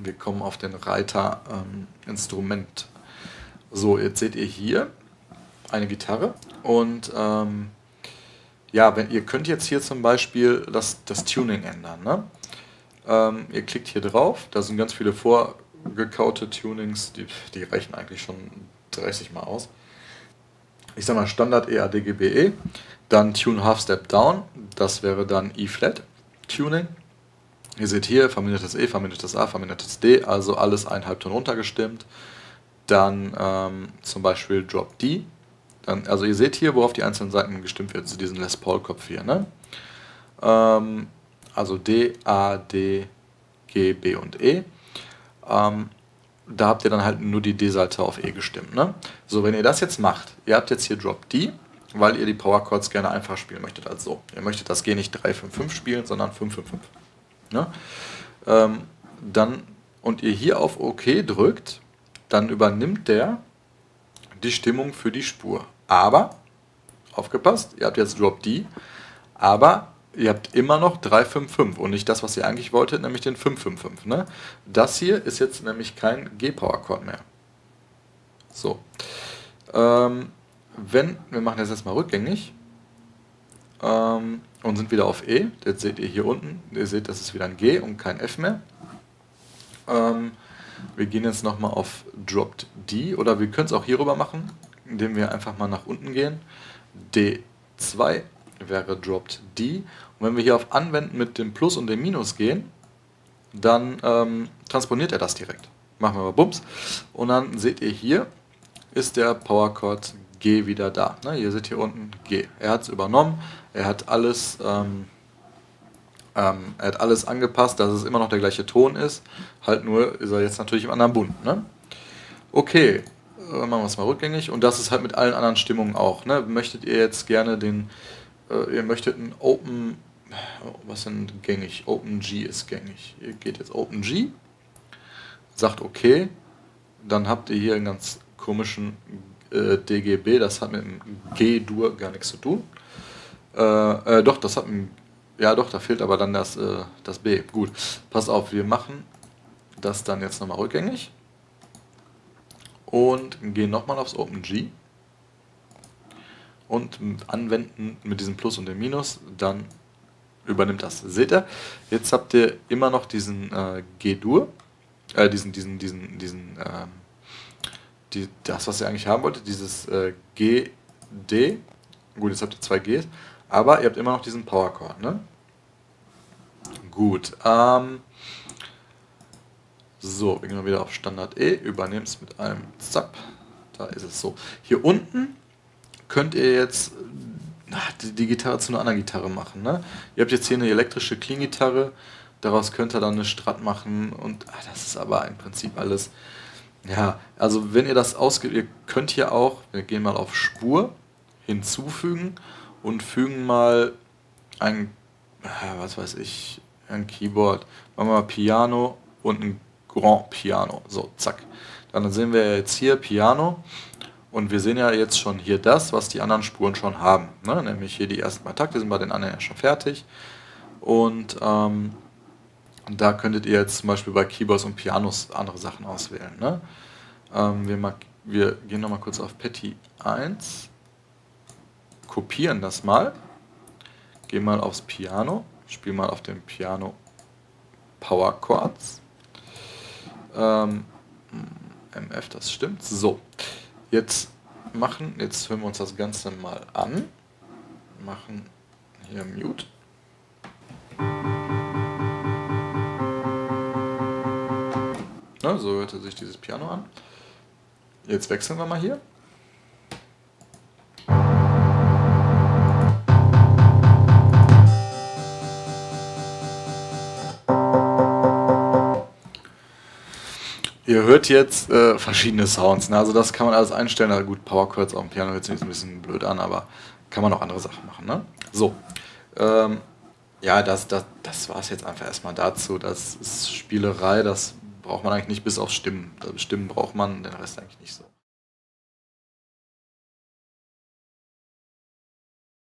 Wir kommen auf den Reiter Instrument. So, jetzt seht ihr hier eine Gitarre und ja, ihr könnt jetzt hier zum Beispiel das Tuning ändern. Ne? Ihr klickt hier drauf, da sind ganz viele vorgekaute Tunings, die reichen eigentlich schon 30 Mal aus. Ich sag mal Standard EADGBE, dann Tune Half Step Down, das wäre dann E-Flat Tuning. Ihr seht hier vermindertes E, vermindertes A, vermindertes D, also alles einen Halbton runtergestimmt. Dann zum Beispiel Drop D. Dann, also ihr seht hier, worauf die einzelnen Seiten gestimmt werden, zu diesem Les Paul Kopf hier. Ne? Also D, A, D, G, B und E. Da habt ihr dann halt nur die D-Seite auf E gestimmt. Ne? So, wenn ihr das jetzt macht, ihr habt jetzt hier Drop D, weil ihr die Power Chords gerne einfach spielen möchtet als so. Ihr möchtet das G nicht 3-5-5 spielen, sondern 5-5-5. Ne? Und ihr hier auf OK drückt, dann übernimmt der die Stimmung für die Spur. Aber, aufgepasst, ihr habt jetzt Drop D, aber ihr habt immer noch 3-5-5 und nicht das, was ihr eigentlich wolltet, nämlich den 5-5-5. Ne? Das hier ist jetzt nämlich kein G-Power-Chord mehr. So. Wir machen das jetzt mal rückgängig und sind wieder auf E. Jetzt seht ihr hier unten, ihr seht, das ist wieder ein G und kein F mehr. Wir gehen jetzt nochmal auf Dropped D oder wir können es auch hier rüber machen, indem wir einfach mal nach unten gehen. D2 wäre Dropped D. Und wenn wir hier auf Anwenden mit dem Plus und dem Minus gehen, dann transponiert er das direkt. Machen wir mal Bums. Und dann seht ihr hier, ist der Power Chord G wieder da. Ne, ihr seht hier unten G. Er hat es übernommen, er hat alles angepasst, dass es immer noch der gleiche Ton ist. Halt nur ist er jetzt natürlich im anderen Bund. Ne? Okay, machen wir es mal rückgängig. Und das ist halt mit allen anderen Stimmungen auch. Ne? Möchtet ihr jetzt gerne ihr möchtet ein Open, was denn gängig? Open G ist gängig. Ihr geht jetzt Open G, sagt okay, dann habt ihr hier einen ganz komischen DGB, das hat mit dem G-Dur gar nichts zu tun. Doch, das hat ein, ja doch, da fehlt aber dann das B. Gut, pass auf, wir machen das dann jetzt nochmal rückgängig und gehen nochmal aufs Open G und anwenden mit diesem Plus und dem Minus, dann übernimmt das. Seht ihr, jetzt habt ihr immer noch diesen G-Dur, das, was ihr eigentlich haben wolltet, dieses G, D. Gut, jetzt habt ihr zwei Gs, aber ihr habt immer noch diesen Power Chord, ne? Gut, so, wir gehen mal wieder auf Standard E, übernehmen es mit einem Zap, da ist es so. Hier unten könnt ihr jetzt die Gitarre zu einer anderen Gitarre machen, ne? Ihr habt jetzt hier eine elektrische Clean-Gitarre, daraus könnt ihr dann eine Strat machen und das ist aber im Prinzip alles. Ja, also wenn ihr das ausgebt, ihr könnt hier auch, wir gehen mal auf Spur, hinzufügen und fügen mal ein, was weiß ich, ein Keyboard, machen wir mal Piano und ein Grand Piano, so, zack. Dann sehen wir jetzt hier Piano und wir sehen ja jetzt schon hier das, was die anderen Spuren schon haben, ne? Nämlich hier die ersten paar Takte sind bei den anderen ja schon fertig und da könntet ihr jetzt zum Beispiel bei Keyboards und Pianos andere Sachen auswählen. Ne? Wir gehen nochmal kurz auf Petty 1, kopieren das mal, gehen mal aufs Piano, spielen mal auf dem Piano Power Chords. MF, das stimmt. So, jetzt hören wir uns das Ganze mal an. Machen hier Mute. So hörte sich dieses Piano an. Jetzt wechseln wir mal hier. Ihr hört jetzt verschiedene Sounds. Ne? Also das kann man alles einstellen. Also gut, Power Chords auf dem Piano hört sich jetzt ein bisschen blöd an, aber kann man auch andere Sachen machen. Ne? So, ja, das war es jetzt einfach erstmal dazu. Das ist Spielerei, das braucht man eigentlich nicht bis auf Stimmen. Stimmen braucht man, den Rest eigentlich nicht so.